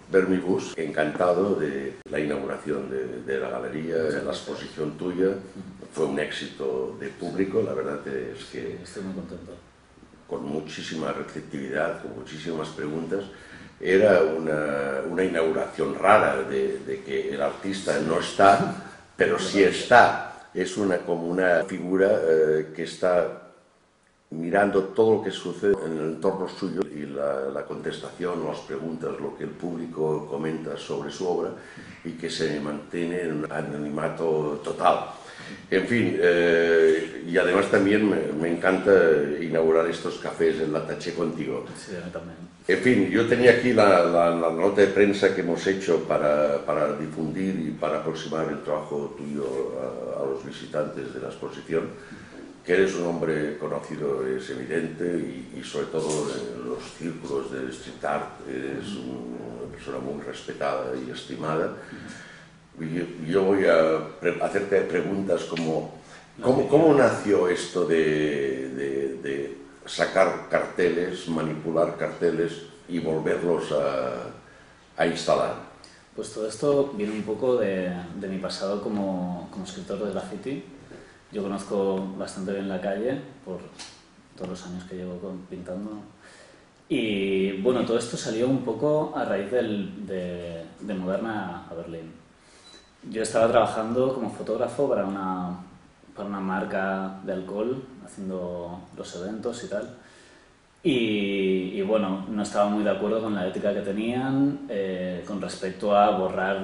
Vermibus, encantado de la inauguración de la galería, la exposición tuya. Fue un éxito de público, la verdad es que estoy muy contento. Con muchísima receptividad, con muchísimas preguntas. Era una inauguración rara de que el artista no está, pero sí está. Es como una figura que está mirando todo lo que sucede en el entorno suyo y la contestación, las preguntas, lo que el público comenta sobre su obra y que se mantiene en un anonimato total. En fin, y además también me encanta inaugurar estos cafés en La Taché contigo. Sí, a mí también. En fin, yo tenía aquí la nota de prensa que hemos hecho para difundir y para aproximar el trabajo tuyo a los visitantes de la exposición. Que eres un hombre conocido es evidente y sobre todo en los círculos del street art eres una persona muy respetada y estimada. Yo voy a hacerte preguntas como ¿cómo nació esto de sacar carteles, manipular carteles y volverlos a instalar? Pues todo esto viene un poco de mi pasado como escritor de graffiti. Yo conozco bastante bien la calle por todos los años que llevo pintando. Y bueno, todo esto salió un poco a raíz de mudarme a Berlín. Yo estaba trabajando como fotógrafo para una marca de alcohol, haciendo los eventos y tal. Y bueno, no estaba muy de acuerdo con la ética que tenían con respecto a borrar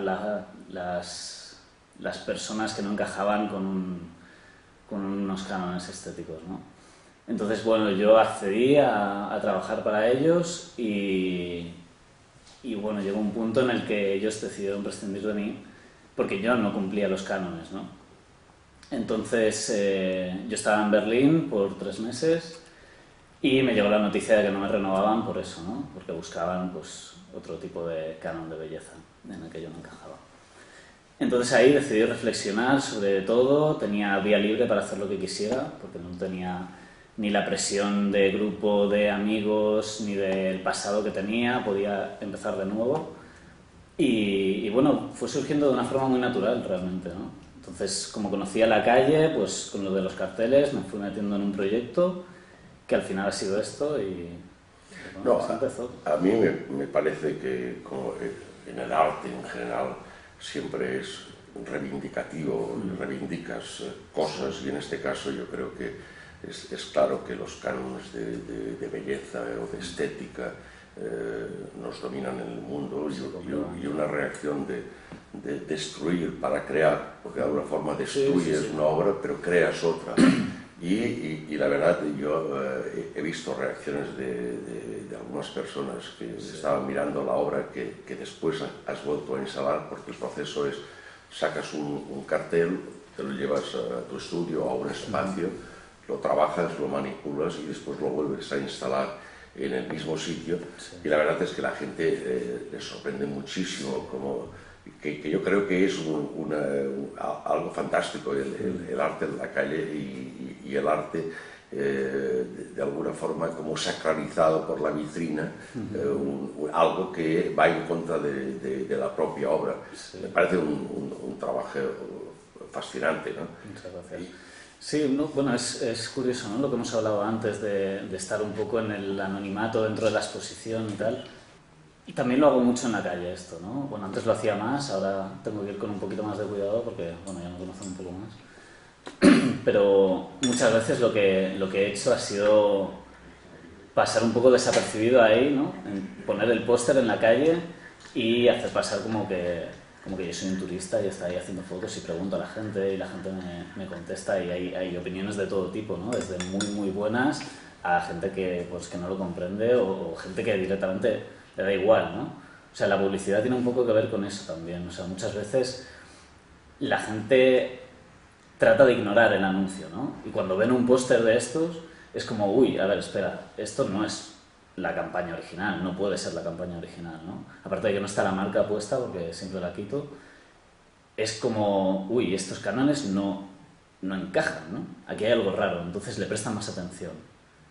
las personas que no encajaban con unos cánones estéticos, ¿no? Entonces, bueno, yo accedí a trabajar para ellos y bueno, llegó un punto en el que ellos decidieron prescindir de mí porque yo no cumplía los cánones, ¿no? Entonces, yo estaba en Berlín por 3 meses y me llegó la noticia de que no me renovaban por eso, ¿no? Porque buscaban pues, otro tipo de canon de belleza en el que yo no encajaba. Entonces ahí decidí reflexionar sobre todo, tenía vía libre para hacer lo que quisiera, porque no tenía ni la presión de grupo de amigos, ni del pasado que tenía, podía empezar de nuevo. Y bueno, fue surgiendo de una forma muy natural realmente, ¿no? Entonces, como conocía la calle, pues con lo de los carteles me fui metiendo en un proyecto que al final ha sido esto y bueno, No, empezó. A mí me parece que como en el arte en general siempre es reivindicativo, reivindicas cosas y en este caso yo creo que es claro que los cánones de belleza o de estética nos dominan en el mundo y una reacción de destruir para crear, porque de alguna forma destruyes una obra pero creas otra. Y la verdad, yo he visto reacciones de algunas personas que estaban mirando la obra que después has vuelto a instalar, porque el proceso es, sacas un cartel, te lo llevas a tu estudio, a un espacio, lo trabajas, lo manipulas y después lo vuelves a instalar en el mismo sitio. Y la verdad es que la gente les sorprende muchísimo que yo creo que es algo fantástico el arte de la calle y el arte de alguna forma como sacralizado por la vitrina, algo que va en contra de la propia obra. Me parece un trabajo fascinante, ¿no? Muchas gracias. Sí, no, bueno, es curioso, ¿no? Lo que hemos hablado antes de estar un poco en el anonimato dentro de la exposición y tal. Y también lo hago mucho en la calle esto, ¿no? Bueno, antes lo hacía más, ahora tengo que ir con un poquito más de cuidado porque, bueno, ya me conocen un poco más. Pero muchas veces lo que he hecho ha sido pasar un poco desapercibido ahí, ¿no? Poner el póster en la calle y hacer pasar como que yo soy un turista y está ahí haciendo fotos y pregunto a la gente y la gente me contesta y hay opiniones de todo tipo, ¿no? Desde muy, muy buenas a gente que no lo comprende o gente que directamente le da igual, ¿no? O sea, la publicidad tiene un poco que ver con eso también. O sea, muchas veces la gente trata de ignorar el anuncio, ¿no? Y cuando ven un póster de estos es como, uy, a ver, espera, esto no es la campaña original, no puede ser la campaña original, ¿no? Aparte de que no está la marca puesta, porque siempre la quito, es como, uy, estos cánones no encajan, ¿no? Aquí hay algo raro, entonces le prestan más atención.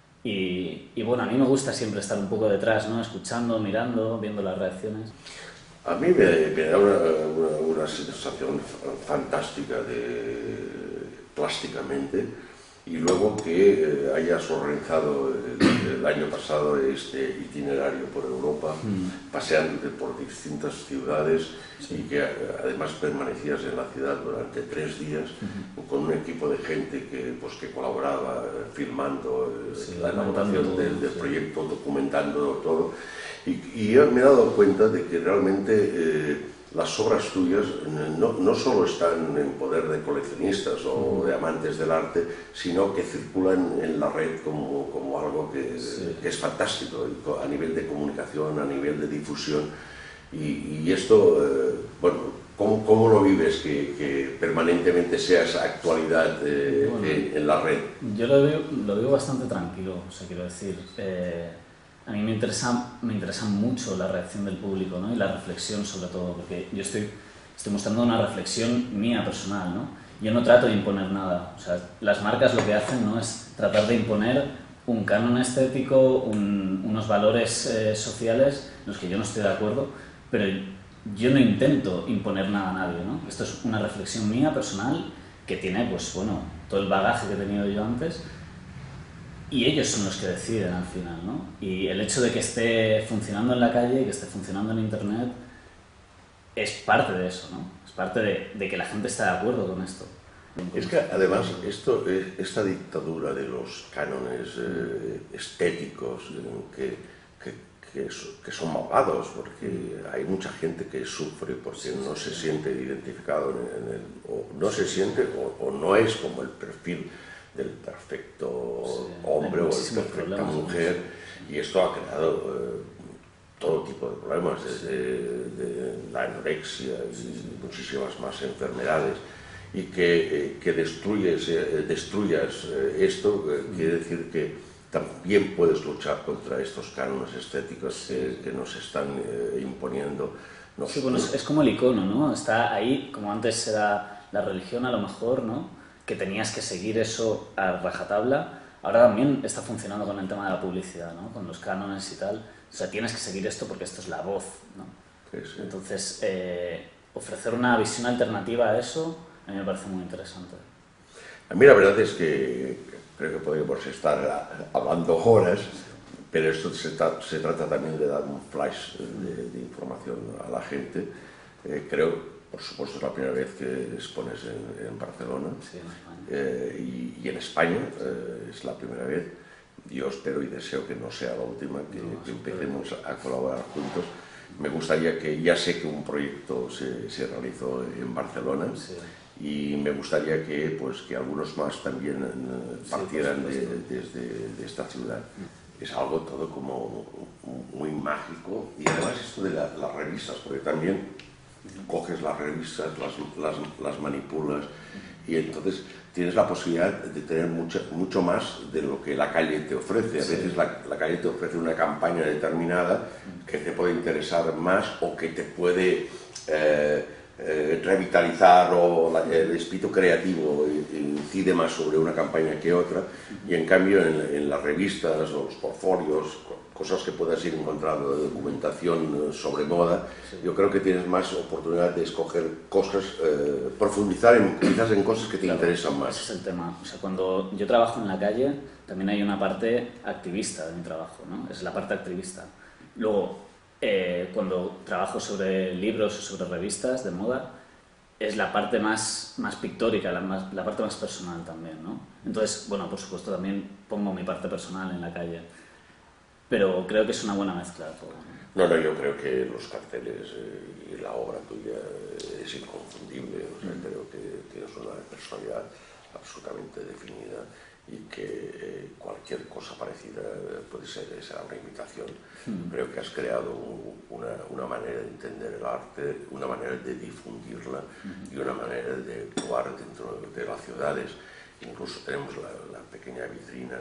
Y bueno, a mí me gusta siempre estar un poco detrás, ¿no? Escuchando, mirando, viendo las reacciones. A mí me da una sensación fantástica plásticamente, y luego que hayas organizado el año pasado este itinerario por Europa, paseándote por distintas ciudades, y que además permanecías en la ciudad durante 3 días con un equipo de gente que colaboraba filmando la elaboración del proyecto, documentando todo. Y yo me he dado cuenta de que realmente las obras tuyas no solo están en poder de coleccionistas o de amantes del arte, sino que circulan en la red como algo que es fantástico a nivel de comunicación, a nivel de difusión. Y esto, bueno, ¿cómo lo vives que permanentemente sea esa actualidad en la red? Yo lo veo bastante tranquilo, o sea, quiero decir, a mí me interesa mucho la reacción del público, ¿no? Y la reflexión sobre todo, porque yo estoy mostrando una reflexión mía personal, ¿no? Yo no trato de imponer nada, o sea, las marcas lo que hacen, ¿no?, es tratar de imponer un canon estético, unos valores sociales en los que yo no estoy de acuerdo, pero yo no intento imponer nada a nadie, ¿no? Esto es una reflexión mía personal que tiene, pues bueno, todo el bagaje que he tenido yo antes. Y ellos son los que deciden al final, ¿no? Y el hecho de que esté funcionando en la calle y que esté funcionando en Internet es parte de eso, ¿no? Es parte de que la gente está de acuerdo con esto. Es que además esta dictadura de los cánones estéticos que son malvados, porque hay mucha gente que sufre porque no se siente identificado o no se siente o no es como el perfil del perfecto hombre o la perfecta mujer, y esto ha creado todo tipo de problemas, desde la anorexia y muchísimas más enfermedades, y que destruyas esto quiere decir que también puedes luchar contra estos cánones estéticos que nos están imponiendo. Sí, bueno, es como el icono, ¿no? Está ahí, como antes era la religión a lo mejor, ¿no?, que tenías que seguir eso a rajatabla. Ahora también está funcionando con el tema de la publicidad, ¿no?, con los cánones y tal. O sea, tienes que seguir esto porque esto es la voz, ¿no? Sí. Entonces, ofrecer una visión alternativa a eso a mí me parece muy interesante. A mí la verdad es que creo que podríamos estar hablando horas, pero esto se trata también de dar un flash de información a la gente. Creo, por supuesto, es la primera vez que expones en Barcelona, sí, en España. Y en España es la primera vez. Yo espero y deseo que no sea la última, que empecemos a colaborar juntos. Me gustaría ya sé que un proyecto se realizó en Barcelona, sí, y me gustaría que algunos más también partieran de esta ciudad. Es algo todo como muy mágico, y además esto de las revistas, porque también coges las revistas, las manipulas, y entonces tienes la posibilidad de tener mucho más de lo que la calle te ofrece. A veces la calle te ofrece una campaña determinada que te puede interesar más o que te puede revitalizar, o el espíritu creativo incide más sobre una campaña que otra, y en cambio en las revistas o los portfolios, cosas que puedas ir encontrando de documentación sobre moda, yo creo que tienes más oportunidad de escoger cosas, profundizar quizás en cosas que te interesan más. Ese es el tema. O sea, cuando yo trabajo en la calle, también hay una parte activista de mi trabajo, ¿no? Es la parte activista. Luego, cuando trabajo sobre libros o sobre revistas de moda, es la parte más pictórica, la parte más personal también, ¿no? Entonces, bueno, por supuesto también pongo mi parte personal en la calle, pero creo que es una buena mezcla de todo, ¿no? No, yo creo que los carteles y la obra tuya es inconfundible. O sea, creo que tienes una personalidad absolutamente definida, y que cualquier cosa parecida puede ser una imitación. Creo que has creado una manera de entender el arte, una manera de difundirla, y una manera de actuar dentro de las ciudades. Incluso tenemos la pequeña vitrina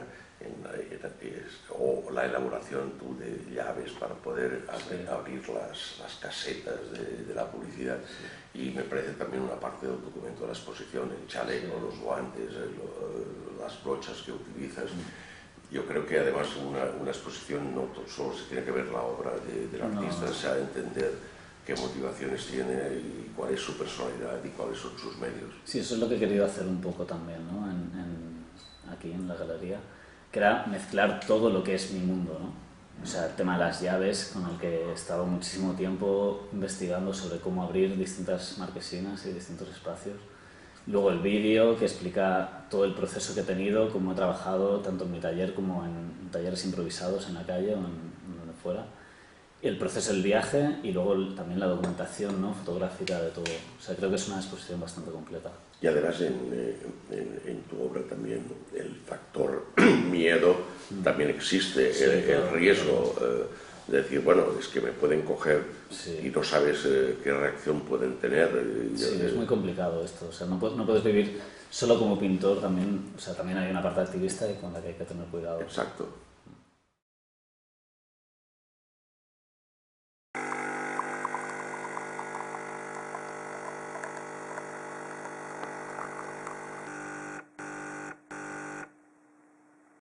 o la elaboración de llaves para poder abrir las casetas de la publicidad. Y me parece también una parte del documento de la exposición, el chaleco, los guantes, las brochas que utilizas. Yo creo que además una exposición no solo se tiene que ver la obra del artista, se ha de entender qué motivaciones tiene y cuál es su personalidad y cuáles son sus medios. Sí, eso es lo que he querido hacer un poco también, ¿no? Aquí en la galería, que era mezclar todo lo que es mi mundo, ¿no? O sea, el tema de las llaves, con el que he estado muchísimo tiempo investigando sobre cómo abrir distintas marquesinas y distintos espacios. Luego el vídeo, que explica todo el proceso que he tenido, cómo he trabajado tanto en mi taller como en talleres improvisados en la calle o en donde fuera. Y el proceso del viaje y luego también la documentación, ¿no? Fotográfica de todo. O sea, creo que es una exposición bastante completa. Y además en tu obra también el factor miedo también existe, Sí, el claro, riesgo de decir, bueno, es que me pueden coger sí. y no sabes qué reacción pueden tener. Sí, es muy complicado esto. O sea, no puedes vivir solo como pintor, también, o sea, también hay una parte activista y con la que hay que tener cuidado. Exacto.